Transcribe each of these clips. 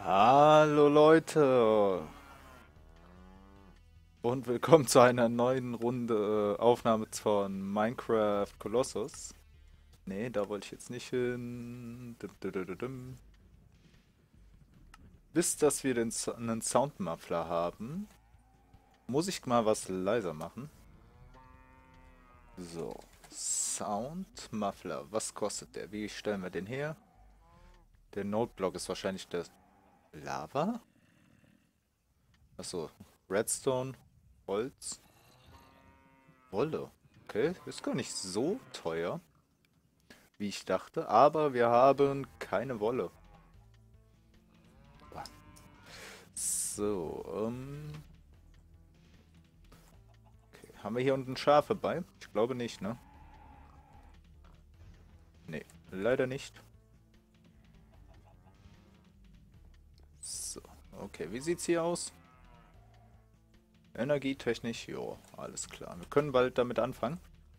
Hallo Leute und willkommen zu einer neuen Runde Aufnahme von Minecraft Colossus. Nee, da wollte ich jetzt nicht hin. Bis dass wir einen Soundmuffler haben, muss ich mal was leiser machen. So, Soundmuffler, was kostet der? Wie stellen wir den her? Der Noteblock ist wahrscheinlich der Lava? Achso, Redstone, Holz. Wolle. Okay, ist gar nicht so teuer, wie ich dachte, aber wir haben keine Wolle. So, okay. Haben wir hier unten Schafe bei? Ich glaube nicht, ne? Nee, leider nicht. So, okay, wie sieht's hier aus? Energietechnisch, jo, alles klar. Wir können bald damit anfangen.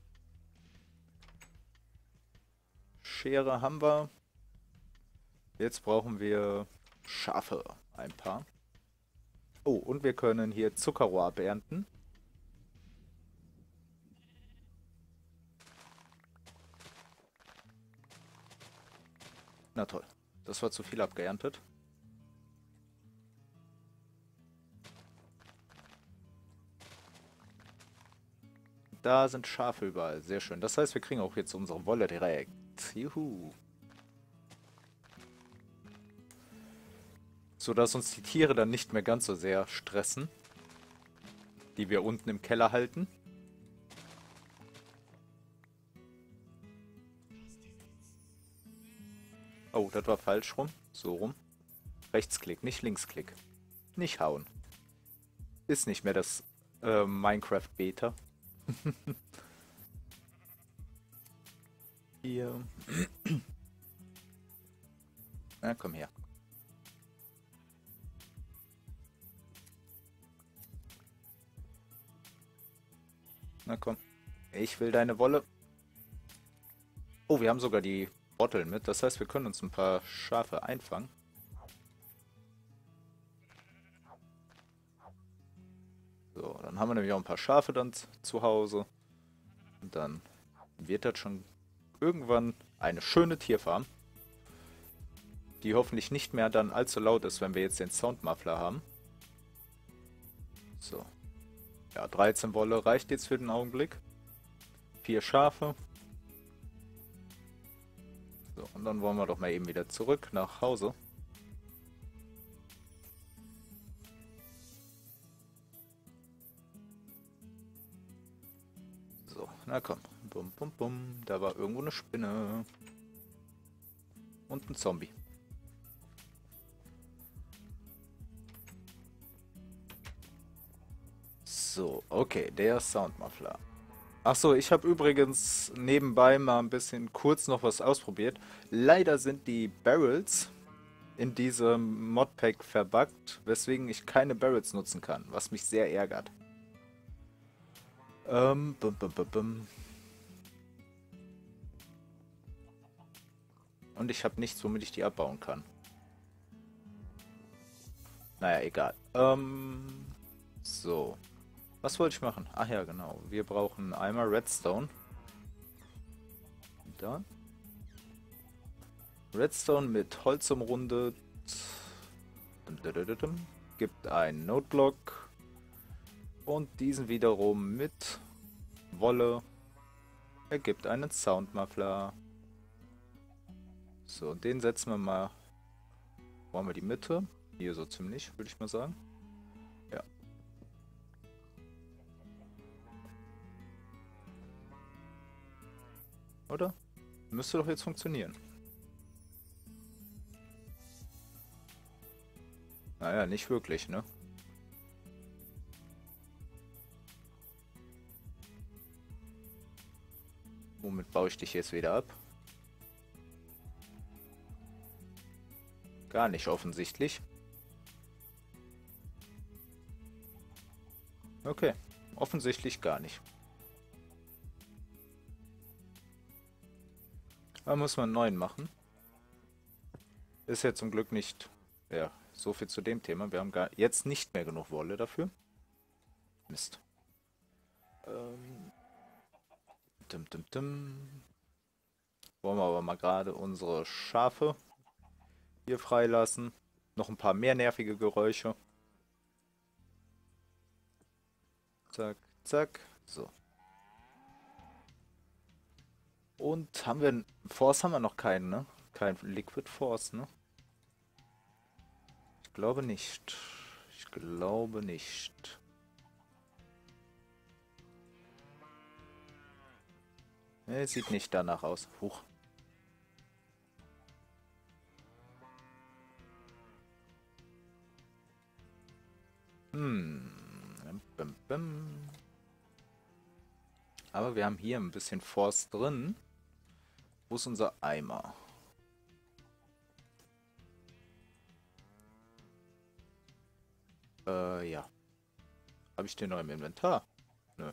Schere haben wir. Jetzt brauchen wir Schafe, ein paar. Oh, und wir können hier Zuckerrohr abernten. Na toll, das war zu viel abgeerntet. Da sind Schafe überall, sehr schön. Das heißt, wir kriegen auch jetzt unsere Wolle direkt. Juhu. Sodass uns die Tiere dann nicht mehr ganz so sehr stressen, die wir unten im Keller halten. Oh, das war falsch rum. So rum. Rechtsklick, nicht Linksklick. Nicht hauen. Ist nicht mehr das Minecraft Beta. Hier. Na, komm her. Na komm. Ich will deine Wolle. Oh, wir haben sogar die Bottle mit. Das heißt, wir können uns ein paar Schafe einfangen. So, dann haben wir nämlich auch ein paar Schafe dann zu Hause. Und dann wird das schon irgendwann eine schöne Tierfarm, die hoffentlich nicht mehr dann allzu laut ist, wenn wir jetzt den Soundmuffler haben. So. Ja, 13 Wolle reicht jetzt für den Augenblick. 4 Schafe. So, und dann wollen wir doch mal eben wieder zurück nach Hause. So, na komm. Bum, bum, bum. Da war irgendwo eine Spinne. Und ein Zombie. So, okay, der Soundmuffler. Achso, ich habe übrigens nebenbei mal ein bisschen kurz noch was ausprobiert. Leider sind die Barrels in diesem Modpack verbuggt, weswegen ich keine Barrels nutzen kann, was mich sehr ärgert. Bum, bum, bum, bum. Und ich habe nichts, womit ich die abbauen kann. Naja, egal. So. Was wollte ich machen? Ach ja, genau. Wir brauchen einmal Redstone. Da. Redstone mit Holz umrundet. Gibt einen Noteblock. Und diesen wiederum mit Wolle ergibt einen Soundmuffler. So, und den setzen wir mal. Wo haben wir die Mitte? Hier so ziemlich, würde ich mal sagen. Ja. Oder? Müsste doch jetzt funktionieren. Naja, nicht wirklich, ne? Womit baue ich dich jetzt wieder ab? Gar nicht offensichtlich. Okay, offensichtlich gar nicht. Da muss man einen neuen machen. Ist ja zum Glück nicht, ja, so viel zu dem Thema. Wir haben jetzt nicht mehr genug Wolle dafür. Mist. Ähm, dim, dim, dim. Wollen wir aber mal gerade unsere Schafe hier freilassen. Noch ein paar mehr nervige Geräusche. Zack, zack. So. Und haben wir einen Force haben wir noch keinen, ne? Kein Liquid Force, ne? Ich glaube nicht. Ich glaube nicht. Ne, sieht nicht danach aus. Huch. Hm. Bim, bim. Aber wir haben hier ein bisschen Force drin. Wo ist unser Eimer? Ja. Habe ich den noch im Inventar? Nö.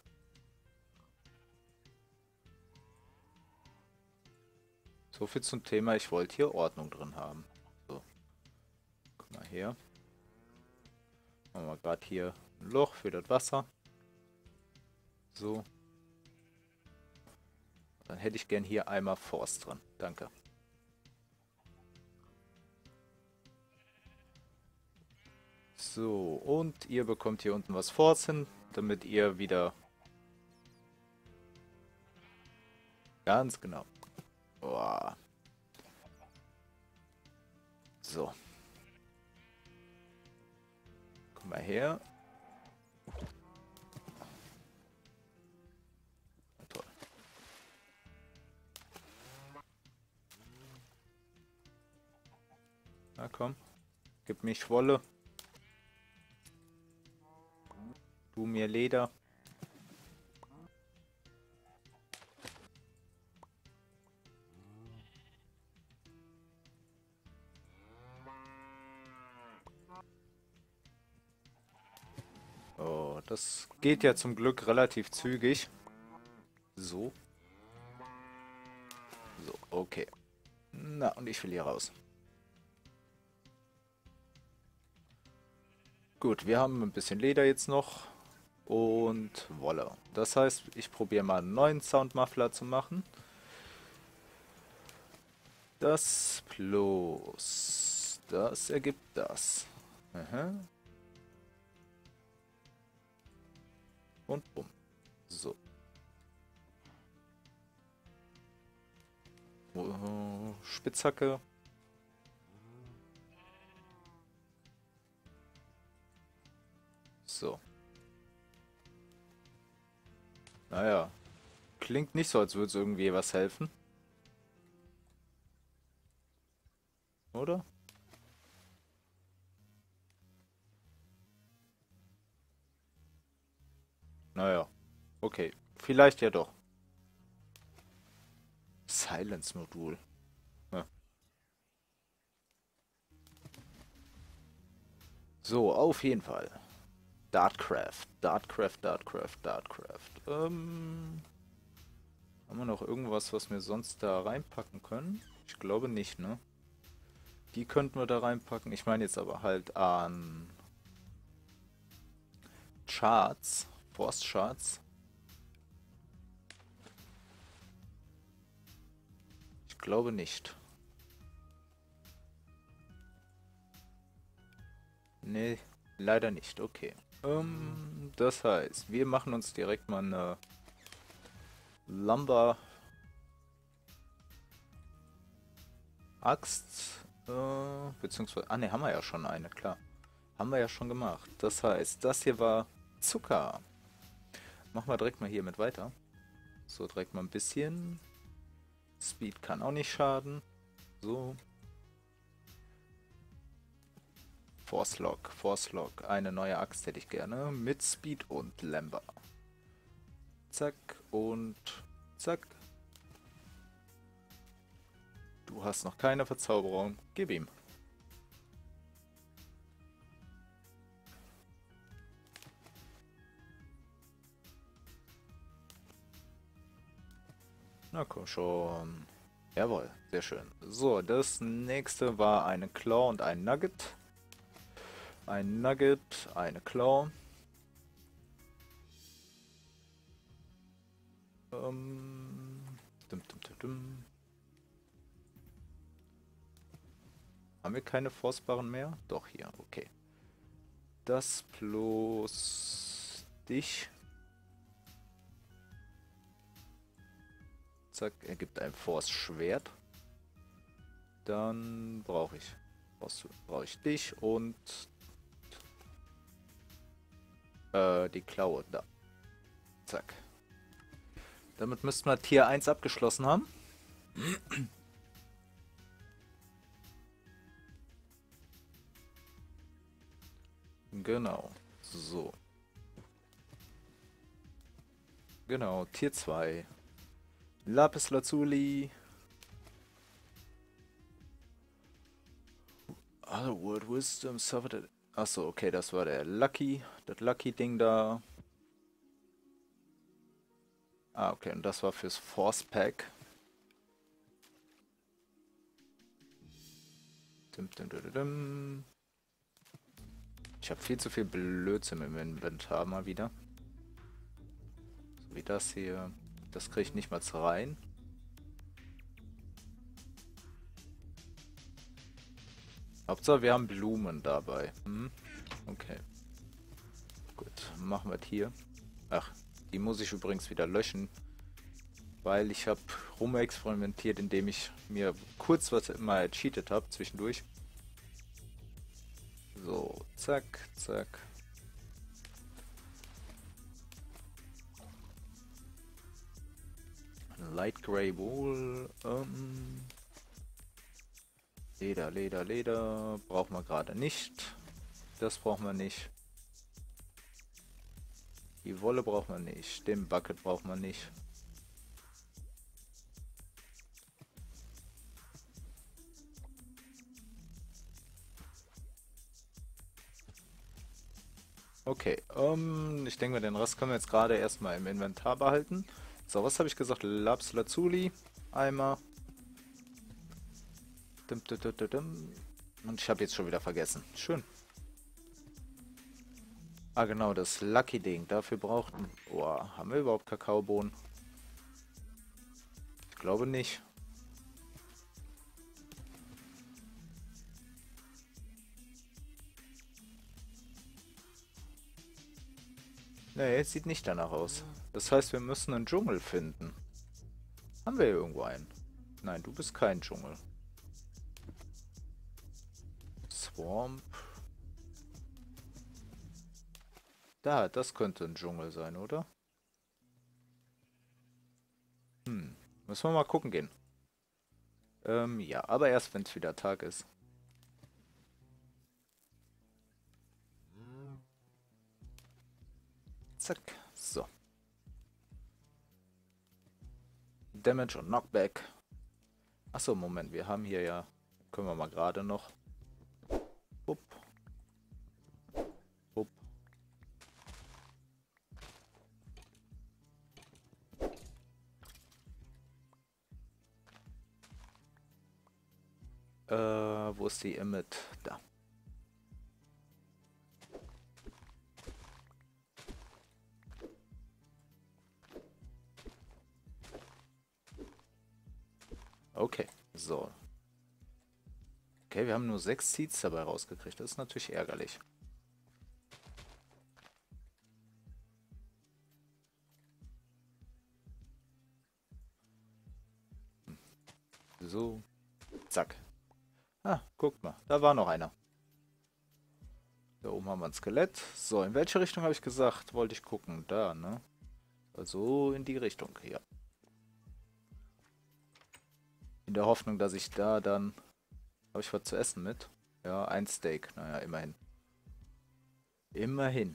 So viel zum Thema, ich wollte hier Ordnung drin haben. So. Guck mal her. Machen wir gerade hier ein Loch für das Wasser. So. Dann hätte ich gern hier einmal Force drin. Danke. So, und ihr bekommt hier unten was Force hin, damit ihr wieder... Ganz genau. Boah. So. Komm mal her. Toll. Na komm. Gib mich Wolle. Du mir Leder. Oh, das geht ja zum Glück relativ zügig. So. So, okay. Na, und ich will hier raus. Gut, wir haben ein bisschen Leder jetzt noch. Und Wolle. Das heißt, ich probiere mal einen neuen Soundmuffler zu machen. Das plus das ergibt das. Aha. Und bumm. So. Spitzhacke. So. Naja. Klingt nicht so, als würde es irgendwie was helfen. Oder? Naja. Okay. Vielleicht ja doch. Silence-Modul. Ja. So, auf jeden Fall. Dartcraft. Dartcraft, Dartcraft, Dartcraft. Haben wir noch irgendwas, was wir sonst da reinpacken können? Ich glaube nicht, ne? Die könnten wir da reinpacken. Ich meine jetzt aber halt an Charts. Force Charts. Ich glaube nicht. Nee, leider nicht. Okay. Das heißt, wir machen uns direkt mal eine Lumber Axt. Beziehungsweise... Ah ne, haben wir ja schon eine, klar. Haben wir ja schon gemacht. Das heißt, das hier war Zucker. Machen wir direkt mal hier mit weiter. So, direkt mal ein bisschen. Speed kann auch nicht schaden. So. Force Lock, Force Lock. Eine neue Axt hätte ich gerne. Mit Speed und Lamber. Zack und zack. Du hast noch keine Verzauberung. Gib ihm. Na komm schon. Jawohl, sehr schön. So, das nächste war eine Claw und ein Nugget. ein Nugget, eine Claw. Dum, dum, dum, dum. Haben wir keine Forstbarren mehr? Doch, hier, okay. Das plus dich. Zack, ergibt ein Force-Schwert. Dann brauche ich dich und die Klaue da. Zack. Damit müssten wir Tier 1 abgeschlossen haben. Genau. So. Genau, Tier 2. Lapis Lazuli. Otherworld Wisdom suffered. Achso, okay, das war der Lucky. Das Lucky-Ding da. Ah, okay, und das war fürs Force Pack. Dim, dim, dim, dim. Ich habe viel zu viel Blödsinn im Inventar mal wieder. So wie das hier. Das kriege ich nicht mal rein. Hauptsache wir haben Blumen dabei. Okay. Gut, machen wir es hier. Ach, die muss ich übrigens wieder löschen. Weil ich habe rumexperimentiert, indem ich mir kurz was mal cheatet habe zwischendurch. So, zack, zack. Light Gray Wool. Leder, Leder, Leder. Brauchen wir gerade nicht. Das brauchen wir nicht. Die Wolle brauchen wir nicht. Den Bucket brauchen wir nicht. Okay, ich denke mal, den Rest können wir jetzt gerade erstmal im Inventar behalten. So, was habe ich gesagt? Lapis Lazuli. Eimer. Und ich habe jetzt schon wieder vergessen. Schön. Ah, genau, das Lucky-Ding. Dafür brauchten... Oh, haben wir überhaupt Kakaobohnen? Ich glaube nicht. Nee, sieht nicht danach aus. Das heißt, wir müssen einen Dschungel finden. Haben wir hier irgendwo einen? Nein, du bist kein Dschungel. Swamp. Da, das könnte ein Dschungel sein, oder? Müssen wir mal gucken gehen. Ja, aber erst wenn es wieder Tag ist. Zack, so. Damage und Knockback. Achso, Moment, wir haben hier ja... Können wir mal gerade noch... Upp. Upp. Wo ist die Emmet? Da. Okay, so. Okay, wir haben nur 6 Seeds dabei rausgekriegt. Das ist natürlich ärgerlich. So. Zack. Ah, guck mal. Da war noch einer. Da oben haben wir ein Skelett. So, in welche Richtung habe ich gesagt? Wollte ich gucken. Da, ne? Also in die Richtung hier. In der Hoffnung, dass ich da dann... Habe ich was zu essen mit? Ja, ein Steak. Naja, immerhin. Immerhin.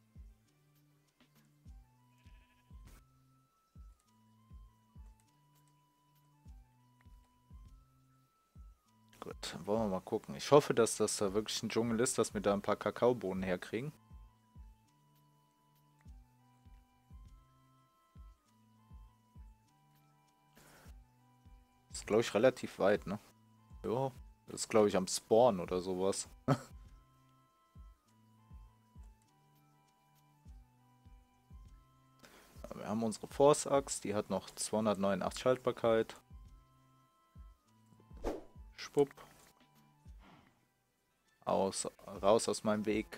Gut, dann wollen wir mal gucken. Ich hoffe, dass das da wirklich ein Dschungel ist, dass wir da ein paar Kakaobohnen herkriegen. Das ist, glaube ich, relativ weit, ne? Ja, das ist, glaube ich, am Spawn oder sowas. wir haben unsere Force-Axt, die hat noch 289 Haltbarkeit. Schwupp. Raus aus meinem Weg.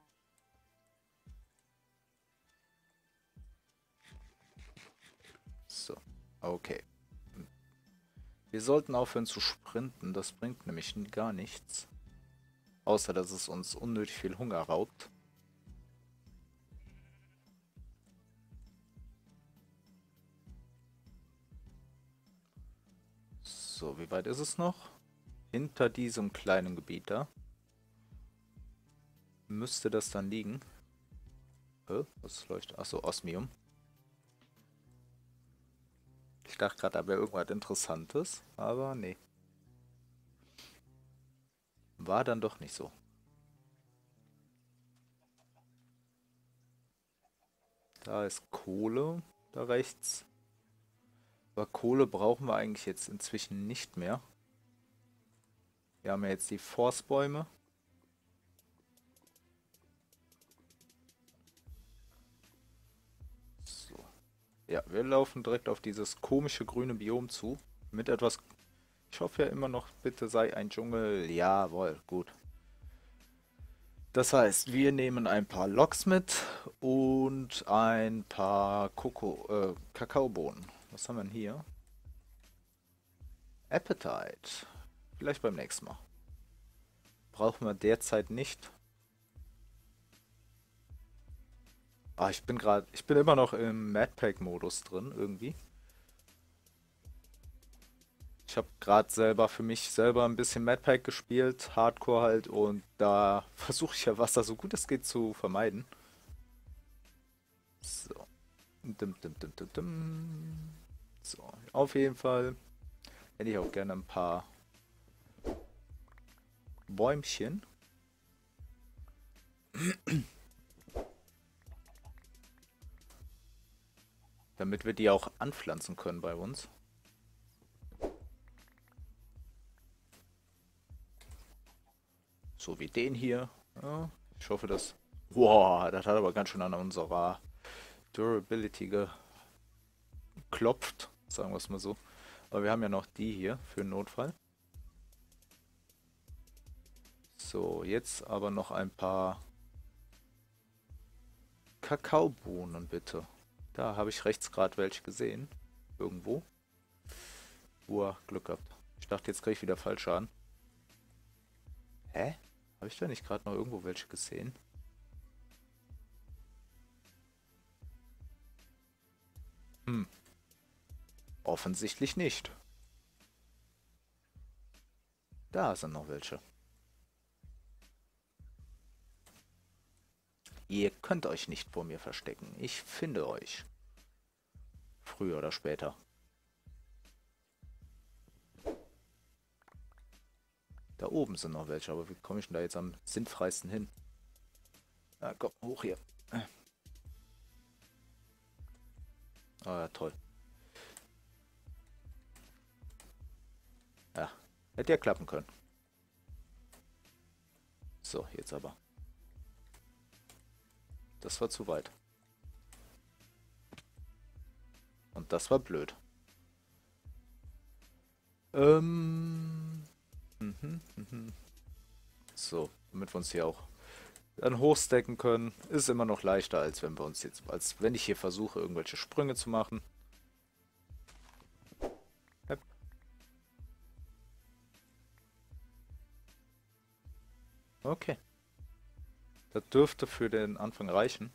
So, okay. Wir sollten aufhören zu sprinten, das bringt nämlich gar nichts. Außer, dass es uns unnötig viel Hunger raubt. So, wie weit ist es noch? Hinter diesem kleinen Gebiet da. Müsste das dann liegen. Was leuchtet? Achso, Osmium. Ich dachte gerade, da wäre irgendwas Interessantes, aber nee. War dann doch nicht so. Da ist Kohle, da rechts. Aber Kohle brauchen wir eigentlich jetzt inzwischen nicht mehr. Wir haben ja jetzt die Forstbäume. So. Ja, wir laufen direkt auf dieses komische grüne Biom zu. Mit etwas... Ich hoffe ja immer noch, bitte sei ein Dschungel. Jawohl, gut. Das heißt, wir nehmen ein paar Loks mit und ein paar Kakaobohnen. Was haben wir denn hier? Appetite. Vielleicht beim nächsten Mal. Brauchen wir derzeit nicht. Ah, ich bin immer noch im Madpack-Modus drin, irgendwie. Ich habe gerade selber für mich selber ein bisschen Madpack gespielt, Hardcore halt, und da versuche ich ja, was da so gut es geht, zu vermeiden. So. So, auf jeden Fall hätte ich auch gerne ein paar Bäumchen. Damit wir die auch anpflanzen können bei uns. So wie den hier. Ja, ich hoffe, das... Wow, das hat aber ganz schön an unserer Durability geklopft, sagen wir es mal so. Aber wir haben ja noch die hier für den Notfall. So, jetzt aber noch ein paar Kakaobohnen, bitte. Da habe ich rechts gerade welche gesehen. Irgendwo. Glück gehabt. Ich dachte, jetzt kriege ich wieder Fallschaden. Hä? Habe ich da nicht gerade noch irgendwo welche gesehen? Offensichtlich nicht. Da sind noch welche. Ihr könnt euch nicht vor mir verstecken. Ich finde euch. Früher oder später. Da oben sind noch welche, aber wie komme ich denn da jetzt am sinnfreisten hin? Ah, komm, hoch hier. Ah, ja, toll. Ja, hätte ja klappen können. So, jetzt aber. Das war zu weit. Und das war blöd. So, damit wir uns hier auch dann hochstacken können, ist immer noch leichter, als wenn wir uns jetzt, als wenn ich hier versuche, irgendwelche Sprünge zu machen. Hep. Okay. Das dürfte für den Anfang reichen.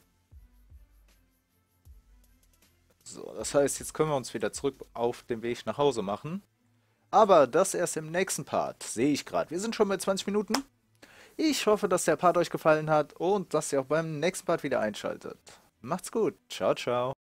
So, das heißt, jetzt können wir uns wieder zurück auf den Weg nach Hause machen. Aber das erst im nächsten Part, sehe ich gerade. Wir sind schon bei 20 Minuten. Ich hoffe, dass der Part euch gefallen hat und dass ihr auch beim nächsten Part wieder einschaltet. Macht's gut. Ciao, ciao.